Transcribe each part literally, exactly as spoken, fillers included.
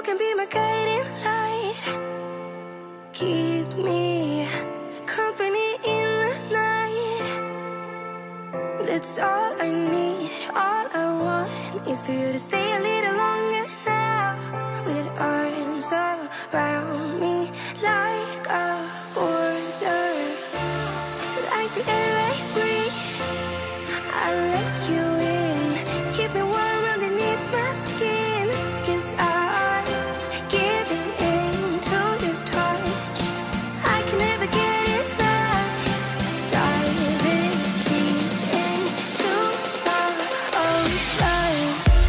can be my guiding light. Keep me company in the night. That's all I need. All I want is for you to stay a little longer now. With arms around me like a border, like the air I breathe. I'll let you in. Keep me warm underneath my skin. 'Cause I'm giving in to your touch. I can never get enough. Diving deep into the ocean.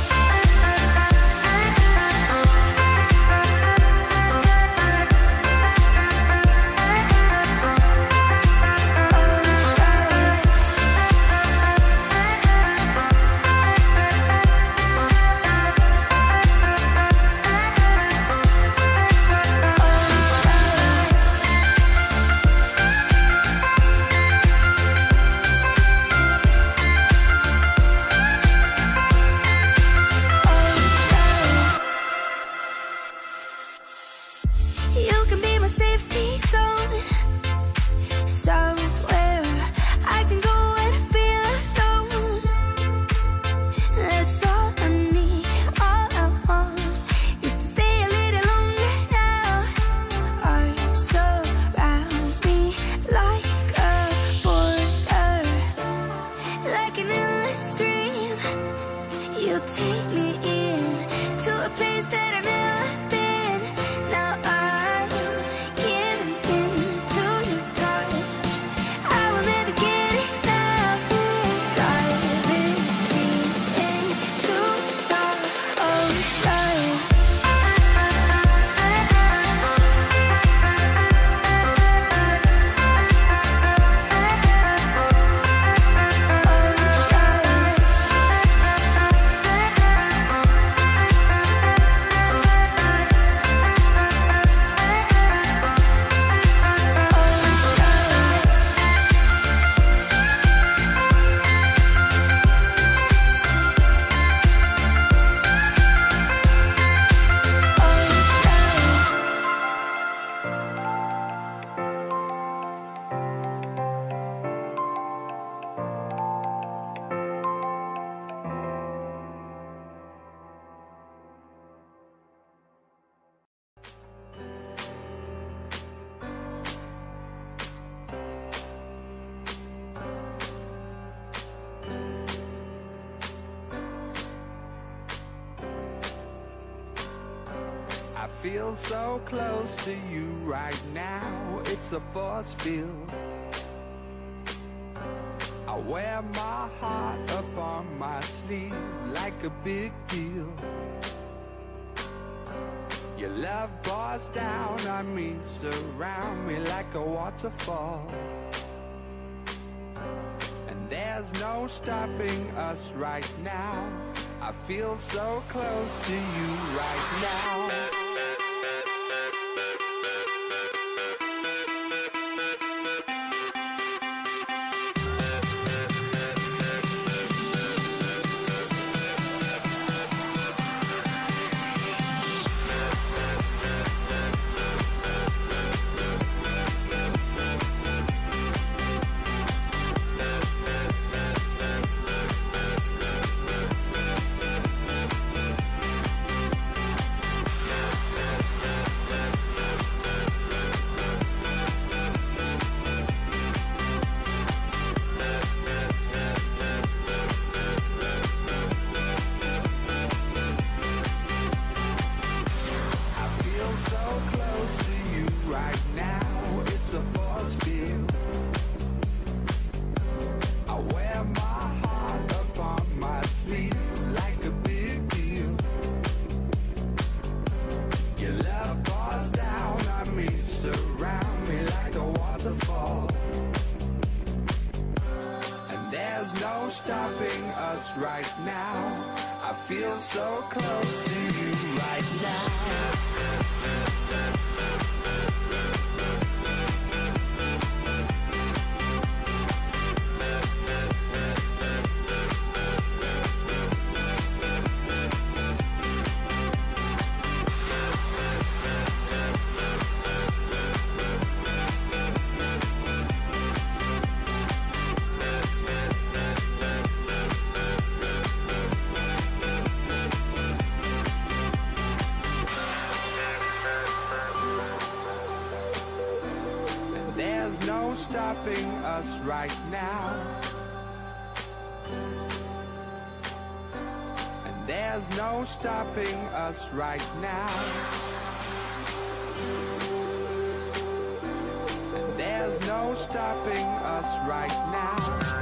You can be my safety zone. Somewhere I can go when I feel alone. That's all I need. All I want is to stay a little longer now. Arms around me like a border, like an endless stream. You take me in to a place that I've never been. Now I'm giving in to your touch. I will never get enough. Diving deep into the ocean. I feel so close to you right now, it's a force field. I wear my heart up on my sleeve like a big deal. Your love pours down on me, surround me like a waterfall. And there's no stopping us right now. I feel so close to you right now. Stopping us right now. I feel so close to you right now. stopping us right now. And there's no stopping us right now. And there's no stopping us right now.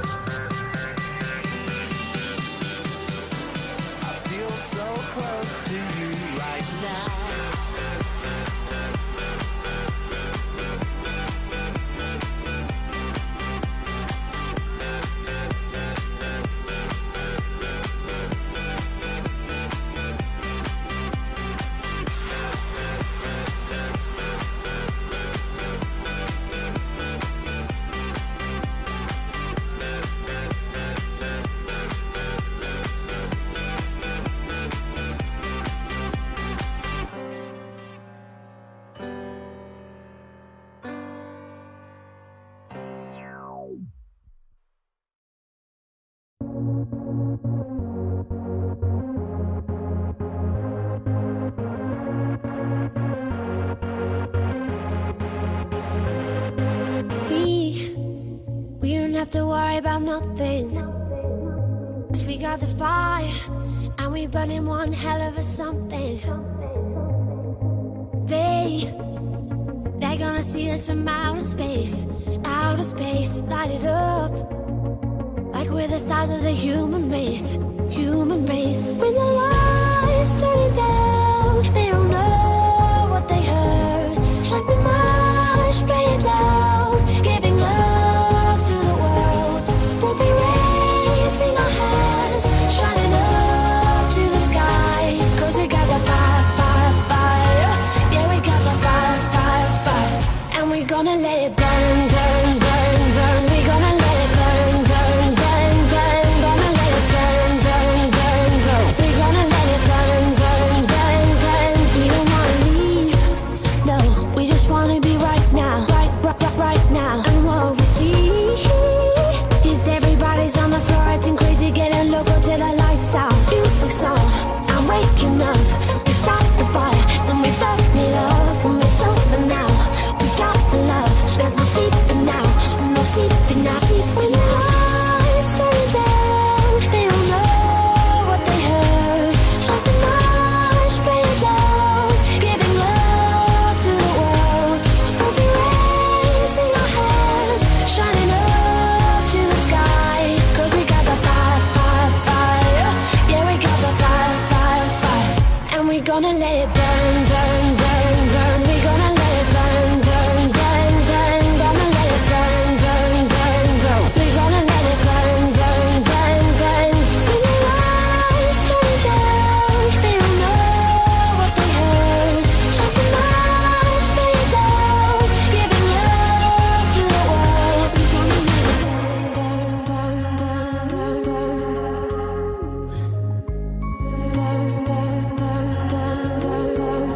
I feel so close to you right now. Have to worry about nothing, 'cause we got the fire and we burning one hell of a something. They, they're gonna see us from outer space, outer space, light it up like we're the stars of the human race, human race. When the lights turning down, they don't know what they heard. Strike the march, play it loud, giving love to the world. We'll be raising our hands, shining up to the sky, 'cause we got the fire, fire, fire. Yeah, we got the fire, fire, fire. And we're gonna let it burn, burn, burn, burn. We're gonna let it burn, burn, burn, burn. Gonna let it burn, burn, burn, burn. We're gonna let it burn, burn, burn, burn. We don't wanna leave, no, we just wanna be right now, right, right, right, right now. And what we see is everybody's on the floor acting crazy, getting loco till the lights out. Music's on, I'm waking up. We start the fire, then we burn it up. When we're sober now, we got the love. There's no sleeping now, no sleeping now. When the lights turn down, they don't know what they heard. Strike the march, play it loud, giving love to the world. We'll be raising our hands, shining up to the sky, 'cause we got the fire, fire, fire. Yeah, we got the fire, fire, fire. And we're gonna let it burn, burn, burn, burn. We're gonna let it burn, burn, burn, burn. Gonna let it burn, burn, burn, burn. We're gonna let it burn, burn, burn, burn. When the lights turn down, they don't know what they heard. Strike the march, play it loud, giving love to the world. We're gonna let it burn, burn, burn, burn, burn, burn, burn, burn, burn, burn, burn.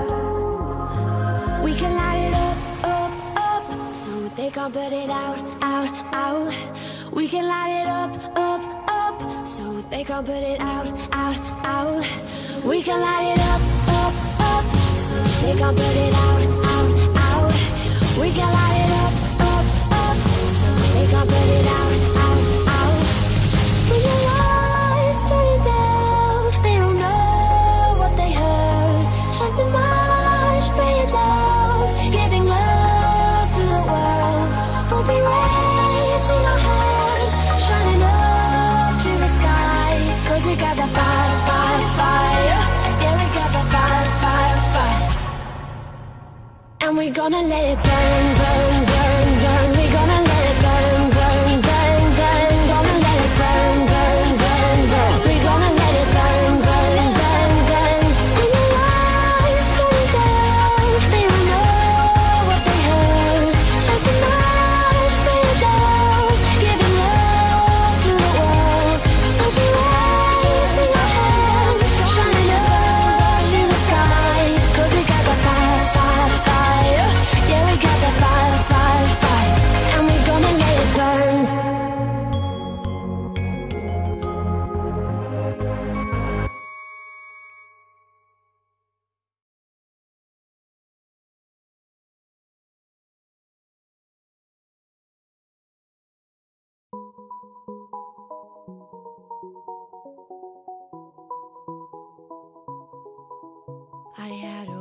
We can light it up, up, up, so they can't put it out, out, out. We can light it up, up, up, so they can't put it out, out, out. We can light it up, up, up, so they can't put it out, out, out. We can light it up, up, up, so they can't put it out, out, out. When the lights turn down, they don't know what they heard. Strike the march, play it loud, giving love to the world. We'll be raising our hands, shining up to the sky, 'cause we got the fire, fire, fire. Yeah, we got the fire, fire, fire. And we're gonna let it burn, burn, burn, burn. We're gonna let it burn, burn, burn, burn. Gonna let it burn, burn, burn, burn. We're gonna let it burn, burn, burn, burn. When the lights turn down, they don't know what they heard. Strike the march, play it loud, giving love to the world. We'll be raising our hands, shining up to the sky, 'cause we got the fire, fire, fire. Yeah, we got the fire, fire. I had a